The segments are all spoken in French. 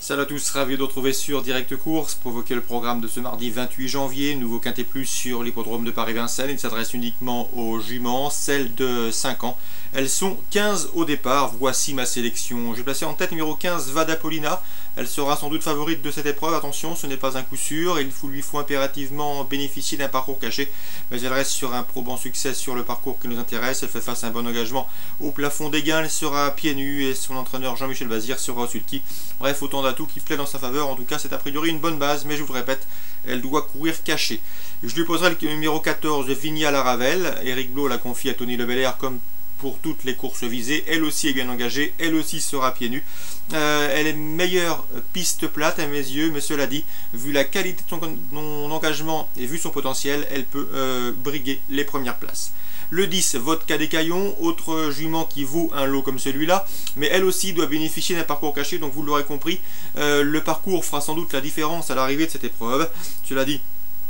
Salut à tous, ravi de retrouver sur Direct Course pour évoquer le programme de ce mardi 28 janvier. Nouveau quintet plus sur l'hippodrome de Paris-Vincennes. Il s'adresse uniquement aux juments, celles de 5 ans. Elles sont 15 au départ. Voici ma sélection. J'ai placé en tête numéro 15 Vadapolina. Elle sera sans doute favorite de cette épreuve. Attention, ce n'est pas un coup sûr. Il lui faut impérativement bénéficier d'un parcours caché. Mais elle reste sur un probant succès sur le parcours qui nous intéresse. Elle fait face à un bon engagement au plafond des gains. Elle sera pieds nus et son entraîneur Jean-Michel Bazir sera au sulky. Bref, autant d'atouts qui plaît dans sa faveur. En tout cas, c'est a priori une bonne base, mais je vous le répète, elle doit courir cachée. Je lui poserai le numéro 14 de Vigna la Ravelle. Eric Blo la confie à Tony Lebelair comme pour toutes les courses visées. Elle aussi est bien engagée, elle aussi sera pieds nus. Elle est meilleure piste plate à mes yeux, mais cela dit, vu la qualité de son engagement et vu son potentiel, elle peut briguer les premières places. Le 10, Vodka des Caillons, autre jument qui vaut un lot comme celui-là, mais elle aussi doit bénéficier d'un parcours caché, donc vous l'aurez compris, le parcours fera sans doute la différence à l'arrivée de cette épreuve. Cela dit,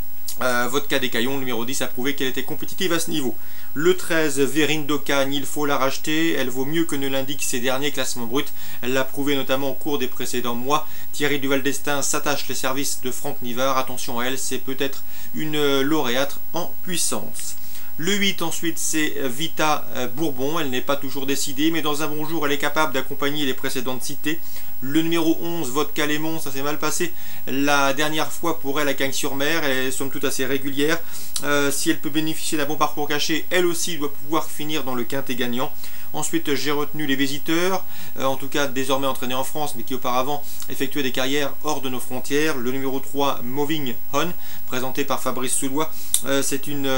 Vodka des Caillons, numéro 10, a prouvé qu'elle était compétitive à ce niveau. Le 13, Vérine d'Ocagne, il faut la racheter. Elle vaut mieux que ne l'indiquent ses derniers classements bruts. Elle l'a prouvé notamment au cours des précédents mois. Thierry Duval d'Estaing s'attache les services de Franck Nivard. Attention à elle, c'est peut-être une lauréate en puissance. Le 8 ensuite c'est Vita Bourbon, elle n'est pas toujours décidée, mais dans un bon jour elle est capable d'accompagner les précédentes citées. Le numéro 11, Vodka Lémon, ça s'est mal passé la dernière fois pour elle à Cagnes-sur-Mer, elle est somme toute assez régulière. Si elle peut bénéficier d'un bon parcours caché, elle aussi doit pouvoir finir dans le quintet gagnant. Ensuite j'ai retenu les visiteurs, en tout cas désormais entraînés en France, mais qui auparavant effectuaient des carrières hors de nos frontières. Le numéro 3, Moving On, présenté par Fabrice Soulois, c'est une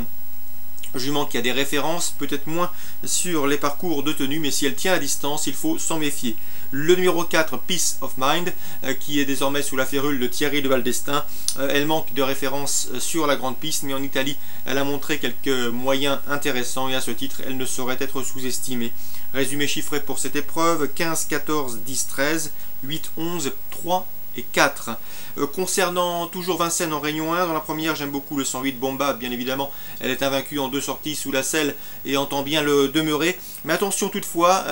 jument qui a des références, peut-être moins sur les parcours de tenue, mais si elle tient à distance, il faut s'en méfier. Le numéro 4, Peace of Mind, qui est désormais sous la férule de Thierry Duval d'Estaing. Elle manque de références sur la grande piste, mais en Italie, elle a montré quelques moyens intéressants et à ce titre, elle ne saurait être sous-estimée. Résumé chiffré pour cette épreuve, 15, 14, 10, 13, 8, 11, 3 et 4. Concernant toujours Vincennes en Réunion 1, dans la première j'aime beaucoup le 108 Bomba, bien évidemment elle est invaincue en 2 sorties sous la selle et entend bien le demeurer, mais attention toutefois,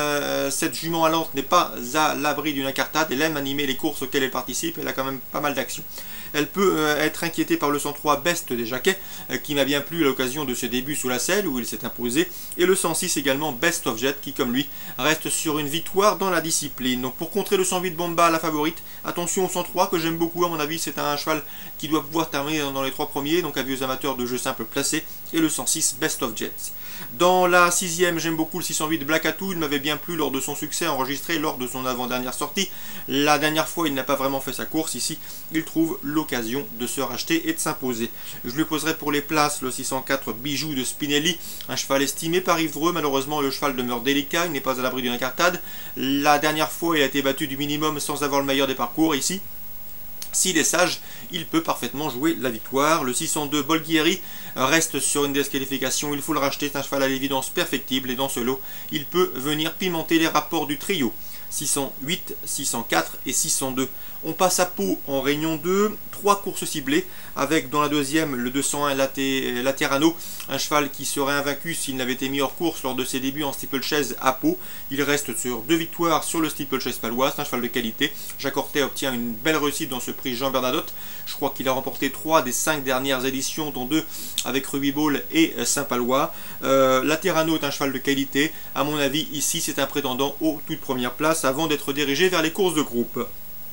cette jument allante n'est pas à l'abri d'une incartade, elle aime animer les courses auxquelles elle participe, elle a quand même pas mal d'actions. Elle peut être inquiétée par le 103 Best des Jacquets, qui m'a bien plu à l'occasion de ce début sous la selle où il s'est imposé, et le 106 également Best of Jet qui comme lui reste sur une victoire dans la discipline. Donc pour contrer le 108 Bomba, la favorite, attention au 103 que j'aime beaucoup, à mon avis c'est un cheval qui doit pouvoir terminer dans les 3 premiers, donc avis aux amateurs de jeux simples placés, et le 106 Best of Jets. Dans la 6e, j'aime beaucoup le 608 Black Atout, il m'avait bien plu lors de son succès enregistré lors de son avant-dernière sortie. La dernière fois, il n'a pas vraiment fait sa course, ici, il trouve l'occasion de se racheter et de s'imposer. Je lui poserai pour les places le 604 Bijou de Spinelli, un cheval estimé par Yves Dreux, malheureusement le cheval demeure délicat, il n'est pas à l'abri d'une incartade. La dernière fois, il a été battu du minimum sans avoir le meilleur des parcours, ici. S'il est sage, il peut parfaitement jouer la victoire. Le 602 Bolghieri reste sur une disqualification, il faut le racheter, c'est un cheval à l'évidence perfectible et dans ce lot, il peut venir pimenter les rapports du trio. 608, 604 et 602. On passe à Pau en Réunion 2, 3 courses ciblées, avec dans la deuxième le 201 Laterano, un cheval qui serait invaincu s'il n'avait été mis hors course lors de ses débuts en steeplechase à Pau. Il reste sur 2 victoires sur le steeplechase palois, c'est un cheval de qualité. Jacques Ortet obtient une belle réussite dans ce prix Jean Bernadotte. Je crois qu'il a remporté 3 des 5 dernières éditions, dont 2 avec Ruby Ball et Saint-Palois. Laterano est un cheval de qualité. À mon avis, ici, c'est un prétendant aux toutes premières places avant d'être dirigé vers les courses de groupe.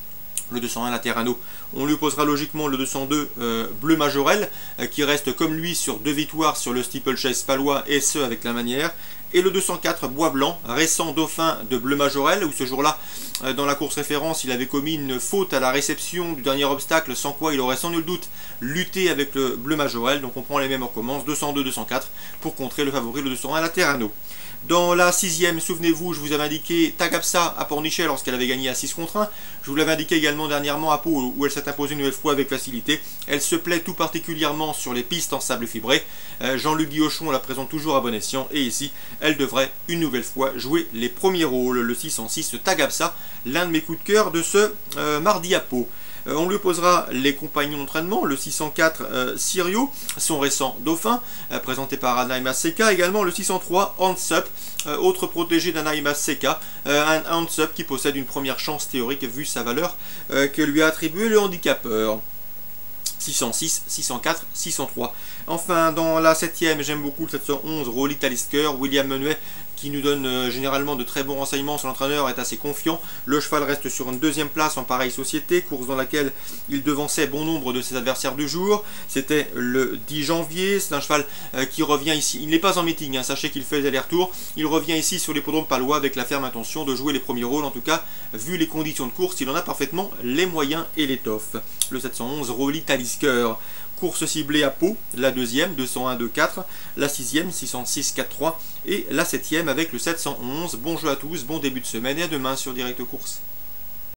Le 201 Laterano, on lui posera logiquement le 202 Bleu Majorel, qui reste comme lui sur 2 victoires sur le steeplechase palois et ce avec la manière. Et le 204 Bois Blanc, récent dauphin de Bleu Majorel, où ce jour-là, dans la course référence, il avait commis une faute à la réception du dernier obstacle, sans quoi il aurait sans nul doute lutté avec le Bleu Majorel. Donc on prend les mêmes, on recommence, 202-204 pour contrer le favori, le 201 Laterano. Dans la 6e, souvenez-vous, je vous avais indiqué Tagapsa à Pornichet lorsqu'elle avait gagné à 6 contre 1. Je vous l'avais indiqué également dernièrement à Pau où elle s'est imposée une nouvelle fois avec facilité. Elle se plaît tout particulièrement sur les pistes en sable fibré. Jean-Luc Guillochon la présente toujours à bon escient et ici, elle devrait une nouvelle fois jouer les premiers rôles. Le 606 Tagapsa, l'un de mes coups de cœur de ce mardi à Pau. On lui opposera les compagnons d'entraînement, le 604 Sirio, son récent dauphin, présenté par Anaïma Seka, également le 603 Hansup, autre protégé d'Anaïma Seka, un Hansup qui possède une première chance théorique vu sa valeur que lui a attribué le handicapeur. 606, 604, 603. Enfin, dans la 7ème, j'aime beaucoup le 711, Rolly Talisker, William Menuet, qui nous donne généralement de très bons renseignements. Son entraîneur est assez confiant. Le cheval reste sur une 2e place en pareille société, course dans laquelle il devançait bon nombre de ses adversaires du jour. C'était le 10 janvier. C'est un cheval qui revient ici. Il n'est pas en meeting, hein. Sachez qu'il fait des allers-retours. Il revient ici sur l'hippodrome palois avec la ferme intention de jouer les premiers rôles. En tout cas, vu les conditions de course, il en a parfaitement les moyens et l'étoffe. Le 711, Rolly Talisker. Course ciblée à Pau, la 2e, 201-2-4, la 6e, 606-4-3 et la 7e avec le 711. Bon jeu à tous, bon début de semaine et à demain sur Direct Course.